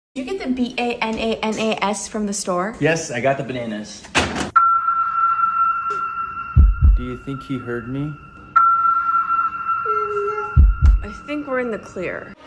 Did you get the B-A-N-A-N-A-S from the store? Yes, I got the bananas. Do you think he heard me? I think we're in the clear.